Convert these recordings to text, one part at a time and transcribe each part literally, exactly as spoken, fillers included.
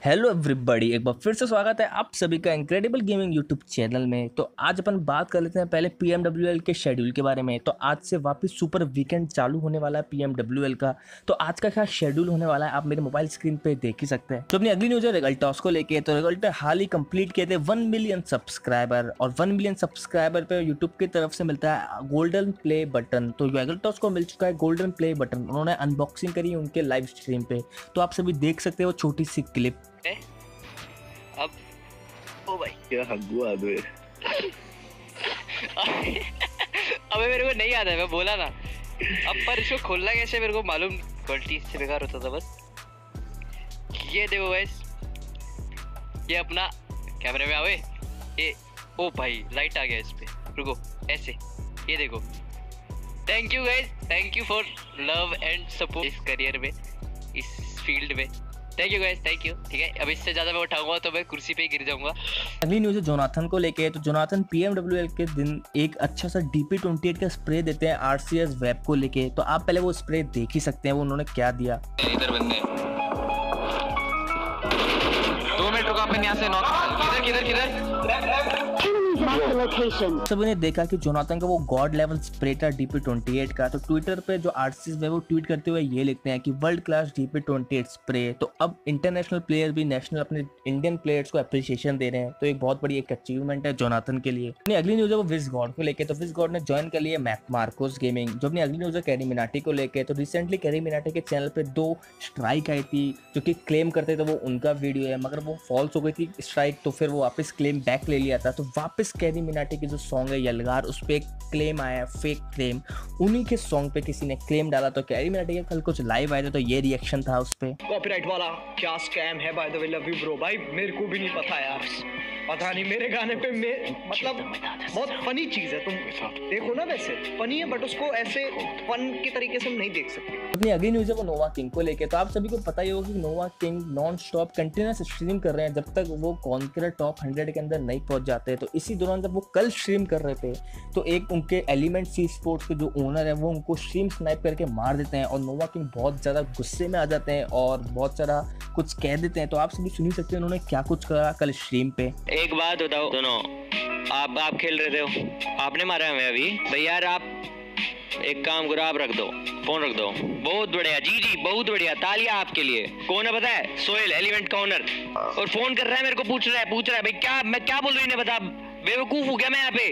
Hello everybody, एक बार फिर से स्वागत है आप सभी का इनक्रेडिबल गेमिंग यूट्यूब चैनल में। तो आज अपन बात कर लेते हैं पहले पीएमडब्ल्यूएल के शेड्यूल के बारे में। तो आज से वापस सुपर वीकेंड चालू होने वाला है पीएमडब्ल्यूएल का। तो आज का क्या शेड्यूल होने वाला है आप मेरे मोबाइल स्क्रीन पे देख ही सकते हैं। तो अपनी अगली न्यूज है रेगल्टॉस को लेके। तो रेगल्टॉस हाल ही कंप्लीट किए थे वन मिलियन सब्सक्राइबर, और वन मिलियन सब्सक्राइबर पे यूट्यूब की तरफ से मिलता है गोल्डन प्ले बटन। तो रेगल्टॉस को मिल चुका है गोल्डन प्ले बटन। उन्होंने अनबॉक्सिंग करी उनके लाइव स्ट्रीम पे, तो आप सभी देख सकते हो छोटी सी क्लिप। अब ओ भाई क्या हग्गू आ गए। अबे मेरे को नहीं आता है, मैं बोला ना। अब पर इसको खोलना कैसे मेरे को मालूम, क्वालिटी से बेकार होता था बस। ये देखो गाइस, ये अपना कैमरे में आवे ये। ओ भाई लाइट आ गया इस पे, रुको ऐसे, ये देखो। Thank you guys, thank you for love and support इस करियर में, इस फील्ड में। Thank you guys, thank you. ठीक है, अब इससे ज्यादा मैं उठाऊंगा तो मैं कुर्सी पे ही गिर जाऊंगा। अगली न्यूज़ है जोनाथन को लेके। तो जोनाथन पीएमडब्ल्यूएल के दिन एक अच्छा सा डीपी ट्वेंटी एट का स्प्रे देते हैं आरसीएस वेब को लेके। तो आप पहले वो स्प्रे देख ही सकते हैं वो उन्होंने क्या दिया। इधर बंदे दो मिनट रुको, अपन यहाँ से नॉक। किधर किधर किधर सभी ने देखा कि जोनाथन का वो गॉड लेवल स्प्रे था डीपी ट्वेंटी एट का। तो ट्विटर पे जो आरसीएस वेब वो ट्वीट करते हुए ये लिखते हैं कि world class DP twenty eight spray. तो अब इंटरनेशनल प्लेयर भी नेशनल अपने इंडियन प्लेयर्स को अप्रिसिएशन दे रहे हैं। तो एक बहुत बड़ी एक अचीवमेंट है जोनाथन के लिए। अपनी अगली न्यूज है वो विज गॉड को लेके। तो विज गॉड ने ज्वाइन कर लिया मैक मार्कोस गेमिंग। जो अपनी अगली न्यूज है कैरी मिनाटी को लेके। तो रिसेंटली कैरी मिनाटी के चैनल पे दो स्ट्राइक आई थी जो कि क्लेम करते थे वो उनका वीडियो है, मगर वो फॉल्स हो गई थी स्ट्राइक। तो फिर वो वापस क्लेम बैक ले लिया था। तो वापस कैरी मिनाटी की जो सॉन्ग है यलगार, उस पर एक क्लेम आया, फेक क्लेम। उन्हीं के सॉन्ग पे किसी ने क्लेम डाला। तो कैरी मिनाटी के कल कुछ लाइव आए थे तो ये रिएक्शन था उस पे। कॉपीराइट वाला क्या स्कैम है by the way, love you bro. भाई मेरे को भी नहीं पता यार, पता नहीं मेरे गाने पे में मतलब बहुत फनी चीज है। तुम देखो ना, वैसे फनी है बट उसको ऐसे फन के तरीके से हम नहीं देख सकते। अपनी अगली न्यूज है वो नोवा किंग को लेके। तो आप सभी को पता ही होगा कि Nova King non stop continuous stream कर रहे हैं जब तक वो कॉन्करर टॉप हंड्रेड के अंदर नहीं पहुंच जाते। तो इसी दौरान जब वो कल स्ट्रीम कर रहे थे तो एक उनके एलिमेंट सी स्पोर्ट्स के जो ओनर है वो उनको स्ट्रीम स्नाइप करके मार देते हैं, और नोवा किंग बहुत ज़्यादा गुस्से में आ जाते हैं और बहुत सारा कुछ कह देते हैं। तो आप सभी सुन ही सकते हैं उन्होंने क्या कुछ करा कल स्ट्रीम पे। एक बात बताओ, सुनो, आप आप खेल रहे थे हो, आपने मारा हमें अभी भाई यार। आप एक काम करो, आप रख दो फोन, रख दो। बहुत बढ़िया जी जी, बहुत बढ़िया, तालियां आपके लिए। कौन है पता है? सोहेल, एलिमेंट का ओनर। और फोन कर रहा है मेरे को, पूछ रहा है पूछ रहा है भाई क्या मैं क्या बोल रही हूँ, बता। बेवकूफ हूँ क्या मैं यहाँ पे?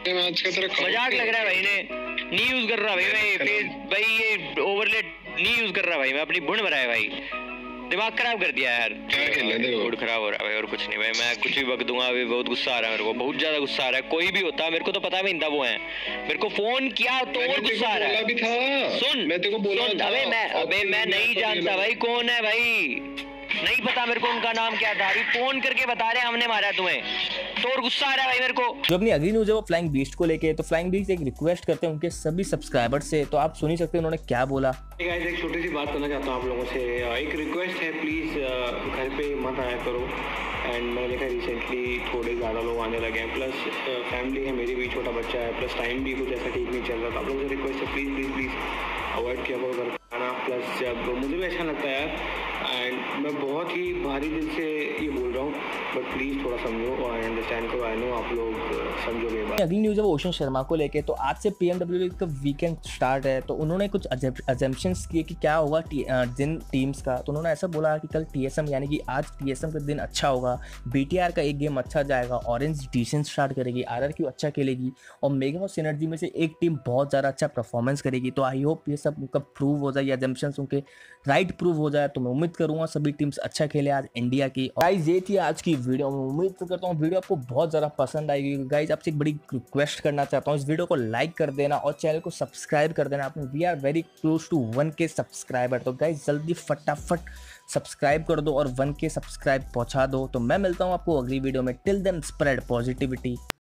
मजाक लग रहा है भाई, ने नहीं यूज कर रहा भाई मैं भाई, ये ओवरले नहीं यूज कर रहा भाई, मैं अपनी भुन भरा है भाई। दिमाग खराब कर दिया यार, मूड खराब हो रहा है भाई, और कुछ नहीं भाई। मैं कुछ भी बक दूंगा अभी, बहुत गुस्सा आ रहा है मेरे को, बहुत ज्यादा गुस्सा आ रहा है। कोई भी होता मेरे को तो पता भी नहीं था वो है, मेरे को फोन किया तो और गुस्सा आ रहा है। सुन मैं तेरे को बोला था, अबे मैं अबे मैं नहीं जानता भाई कौन है भाई, नहीं पता मेरे को उनका नाम क्या था। अभी फोन करके बता रहे हमने मारा तुम्हें, तो और गुस्सा आ रहा है भाई मेरे को। जो अपनी अगली न्यूज है वो फ्लाइंग बीस्ट को लेके। तो फ्लाइंग बीस्ट एक रिक्वेस्ट करते हैं उनके सभी सब्सक्राइबर से। तो आप सुन ही सकते हैं उन्होंने क्या बोला। गाइस, एक छोटी सी बात करना चाहता हूँ आप लोगों से। एक रिक्वेस्ट है, प्लीज़ घर पे मत आया करो। एंड मैंने देखा रिसेंटली थोड़े ज़्यादा लोग आने लगे हैं, प्लस फैमिली है मेरी भी, छोटा बच्चा है, प्लस टाइम भी कुछ ऐसा ठीक नहीं चल रहा था। आप लोगों से रिक्वेस्ट है, प्लीज़ प्लीज़ प्लीज़ अवॉइड किया करो घर पे आना। प्लस जब मुझे भी अच्छा लगता है यार, एंड मैं बहुत ही भारी दिल से ये बोल रहा हूँ, बट प्लीज़ थोड़ा समझो और अंडरस्टैंड करो। आई नो आप लोग समझोगे बात। अगली न्यूज़ है वो ओशन शर्मा को लेके। तो आज से पीएमडब्ल्यूएल का वीकेंड स्टार्ट है। तो उन्होंने कुछ अजम्पशंस किए कि क्या होगा जिन टीम्स का। तो उन्होंने ऐसा बोला कि कल टीएसएम यानी कि आज टीएसएम का दिन अच्छा होगा, बीटीआर का एक गेम अच्छा जाएगा, ऑरेंज डिसेंट स्टार्ट करेगी, आरआरक्यू अच्छा खेलेगी, और मेगा और सिनर्जी में से एक टीम बहुत ज़्यादा अच्छा परफॉर्मेंस करेगी। तो आई होप ये सब उनका प्रूव हो जाए, ये अजम्पशंस उनके राइट प्रूव हो जाए। तो मैं उम्मीद करूँगा सभी टीम्स अच्छा खेले आज इंडिया की। गाइस ये थी आज की वीडियो, मैं उम्मीद करता हूँ वीडियो आपको बहुत ज़्यादा पसंद आएगी। गाइस आपसे एक बड़ी रिक्वेस्ट करना चाहता हूँ, इस वीडियो को लाइक कर देना और चैनल को सब्सक्राइब कर देना। आपने we are very close to one K subscriber. तो गाइस जल्दी फटाफट सब्सक्राइब कर दो और वन के सब्सक्राइब पहुँचा दो। तो मैं मिलता हूँ आपको अगली वीडियो में। Till then spread positivity.